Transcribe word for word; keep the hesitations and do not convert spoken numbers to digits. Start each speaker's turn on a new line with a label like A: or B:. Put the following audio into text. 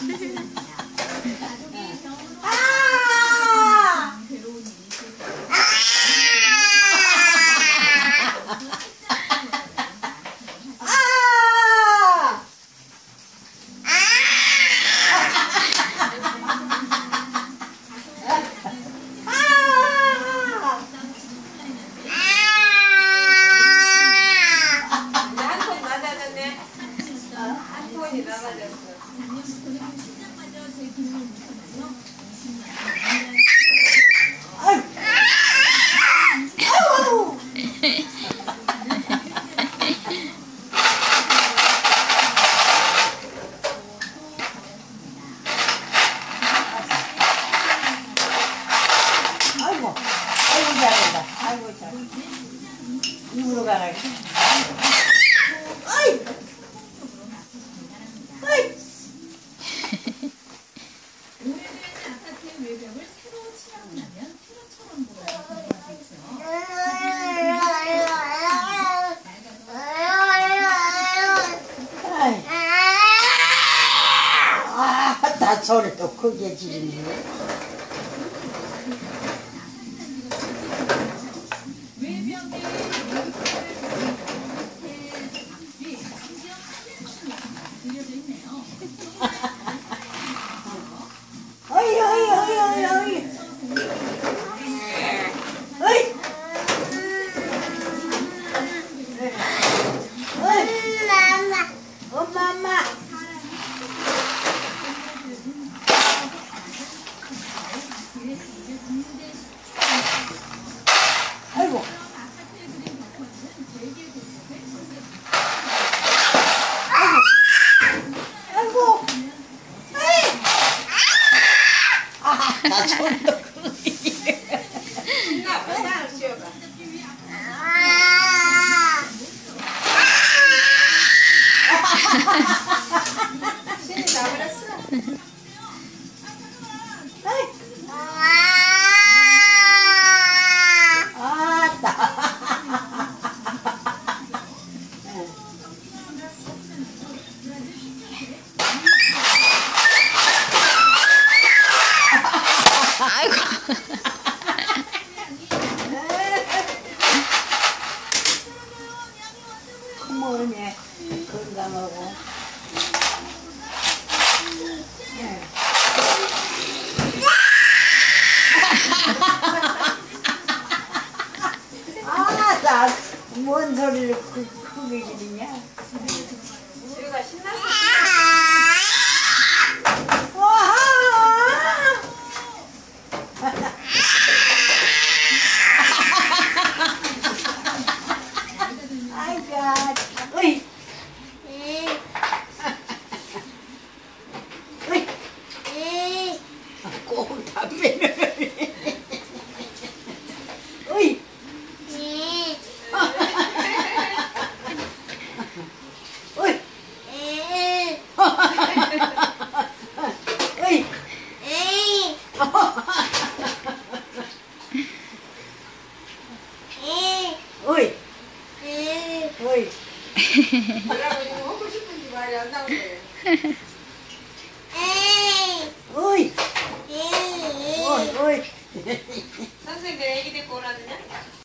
A: 입으로 가라. 어이! 어이!
B: 오래된 아파트의 외벽을 새로 칠하고 나면 새로처럼 보여요.
A: 아, 나 소리도 크게 지르네. 어이, 어이, 어이, 어이, 어이. 어이. 엄마, 엄마, 엄마. 아이고. 아이고. 아, 나 소리도 크게.
C: 신나, 그냥 쉬어봐. 신이 나버렸어.
A: 아따.
D: 아이고.
A: 고마우네. 건강하고. 네. 아, 나 뭔 소리를 크, 크게 지르냐?
C: 지우가 신났어.
A: 와! 아이가, 어이, 어이, 꼭 담배를, 어이, 어이, 어이, 어이, 어이.
C: 뭐라고 지금 하고 싶은지 말이 안 나오네.
A: 어이, 어이, 어이.
C: 선생님 내 애기 데리고 오라느냐?